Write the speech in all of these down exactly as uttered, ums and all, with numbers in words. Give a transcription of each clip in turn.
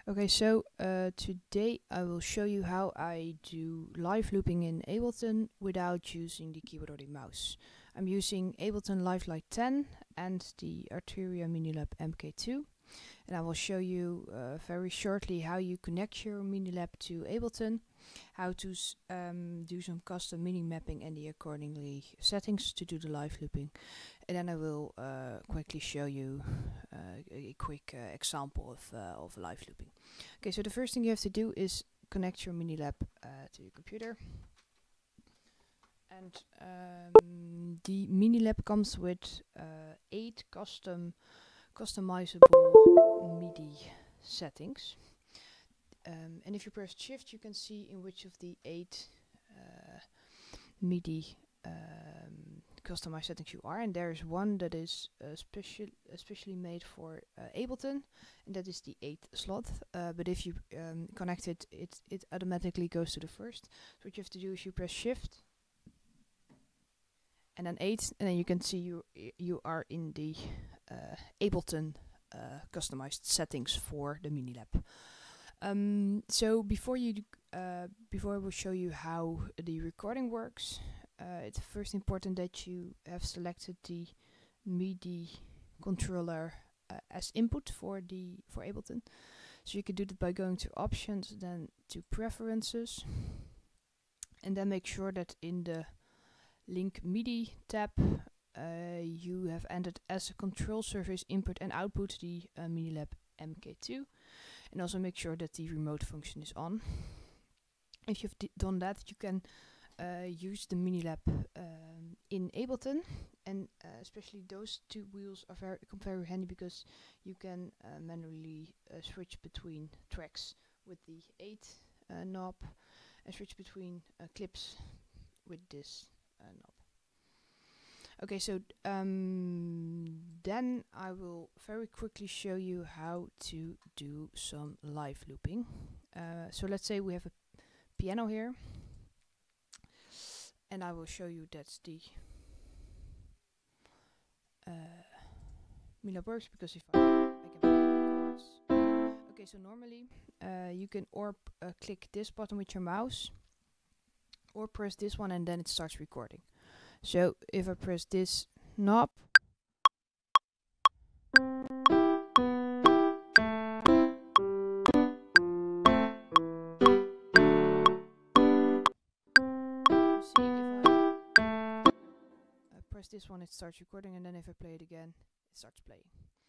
Okay, so uh, today I will show you how I do live looping in Ableton without using the keyboard or the mouse. I'm using Ableton Live Lite ten and the Arturia Minilab M K two, and I will show you uh, very shortly how you connect your Minilab to Ableton, how to s um, do some custom mini mapping and the accordingly settings to do the live looping. And then I will uh, quickly show you uh, a quick uh, example of, uh, of live looping. Okay, so the first thing you have to do is connect your Minilab uh, to your computer. And um, the Minilab comes with uh, eight custom customizable MIDI settings. Um, and if you press Shift, you can see in which of the eight uh, MIDI um, customized settings you are, and there is one that is uh, special, especially made for uh, Ableton, and that is the eighth slot. Uh, but if you um, connect it, it, it automatically goes to the first. So what you have to do is you press Shift and then eight, and then you can see you you are in the uh, Ableton uh, customized settings for the Minilab. Um, so before you uh, before I will show you how the recording works, uh, it's first important that you have selected the MIDI controller uh, as input for the for Ableton. So you can do that by going to Options, then to Preferences, and then make sure that in the Link MIDI tab uh, you have entered as a control surface input and output the uh, Minilab M K two. And also make sure that the remote function is on. If you've done that, you can uh, use the Minilab um, in Ableton, and uh, especially those two wheels are very come very handy because you can uh, manually uh, switch between tracks with the eight uh, knob and switch between uh, clips with this uh, knob. Okay, so um, then I will very quickly show you how to do some live looping. Uh, so let's say we have a piano here, and I will show you that's the uh, Minilab works, because if I, I can play chords. Okay, so normally uh, you can or uh, click this button with your mouse, or press this one and then it starts recording. So if I press this knob, see if I uh, press this one, it starts recording, and then if I play it again, it starts playing.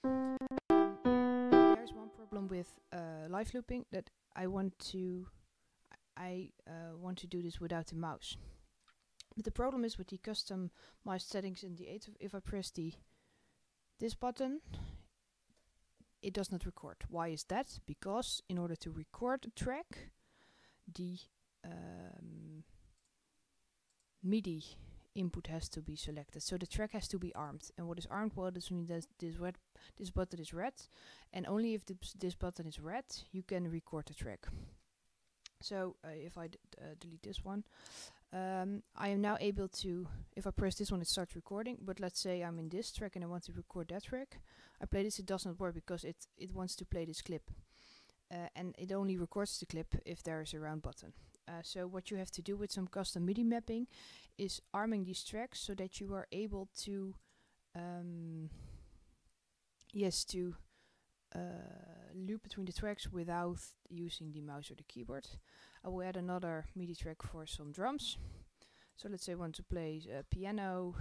Um, there's one problem with uh, live looping, that I want to I uh, want to do this without the mouse. But the problem is with the customized settings in the eight, if I press the this button, it does not record. Why is that? Because in order to record a track, the um, MIDI input has to be selected. So the track has to be armed. And what is armed? Well, this means that this red, this button is red, and only if this, this button is red, you can record the track. So uh, if I d uh, delete this one, um, I am now able to, if I press this one, it starts recording. But let's say I'm in this track and I want to record that track. I play this, it does not work because it, it wants to play this clip. Uh, and it only records the clip if there is a round button. Uh, so what you have to do with some custom MIDI mapping is arming these tracks so that you are able to, um, yes, to uh, loop between the tracks without using the mouse or the keyboard. I will add another MIDI track for some drums. So let's say I want to play uh, piano.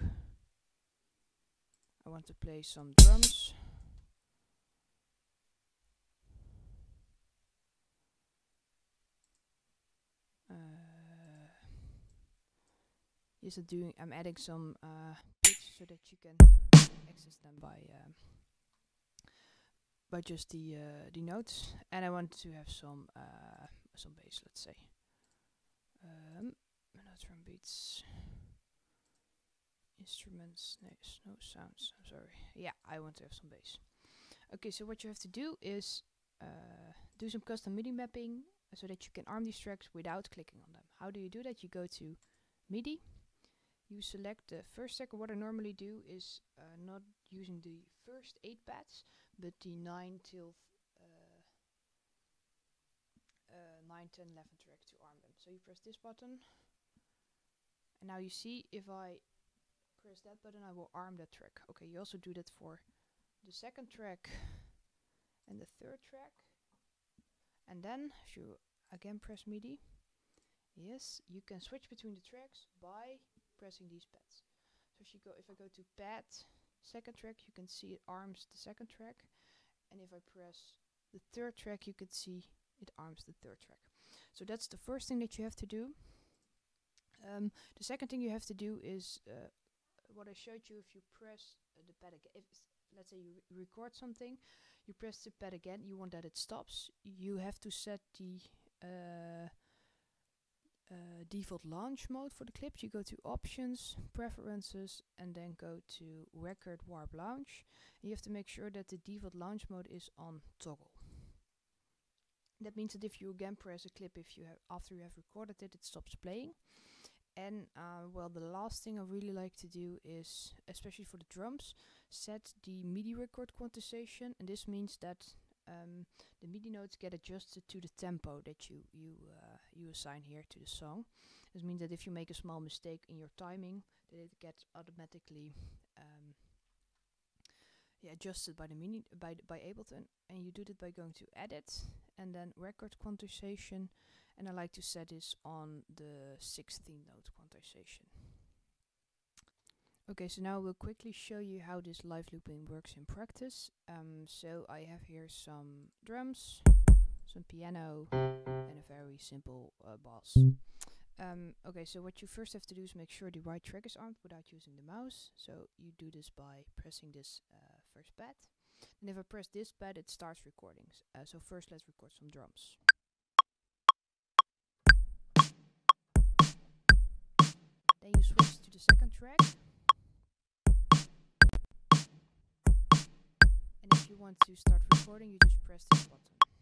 I want to play some drums. Uh, yes, I'm doing. I'm adding some uh, pitch so that you can access them by um, by just the uh, the notes. And I want to have some uh, some bass. Let's say. Um, no drum beats. Instruments, no, no sounds, I'm sorry. Yeah, I want to have some bass. Okay, so what you have to do is uh, do some custom MIDI mapping so that you can arm these tracks without clicking on them. How do you do that? You go to MIDI, you select the first track. What I normally do is uh, not using the first eight pads, but the nine till uh, nine, ten, eleven track to arm them. So you press this button, and now you see if I press that button, I will arm that track. Okay, you also do that for the second track and the third track. And then if you again press MIDI, yes, you can switch between the tracks by pressing these pads. So if you go, if I go to pad second track, you can see it arms the second track, and if I press the third track, you can see it arms the third track. So that's the first thing that you have to do. Um, the second thing you have to do is uh, what I showed you. If you press uh, the pad again, if let's say you re record something, you press the pad again, you want that it stops, you have to set the uh, uh, default launch mode for the clips. You go to options, preferences, and then go to record warp launch. And you have to make sure that the default launch mode is on toggle. That means that if you again press a clip, if you have after you have recorded it, it stops playing. And uh, well, the last thing I really like to do is, especially for the drums, set the MIDI record quantization, and this means that um, the MIDI notes get adjusted to the tempo that you you uh, you assign here to the song. This means that if you make a small mistake in your timing, that it gets automatically um, yeah, adjusted by the MIDI by by Ableton, and you do that by going to Edit and then Record Quantization. And I like to set this on the sixteen note quantization. Okay, so now we'll quickly show you how this live looping works in practice. Um, so I have here some drums, some piano, and a very simple uh, bass. Um, okay, so what you first have to do is make sure the right track is armed without using the mouse. So you do this by pressing this uh, first pad. And if I press this pad, it starts recording. Uh, so first let's record some drums. Then you switch to the second track. And if you want to start recording, you just press this button.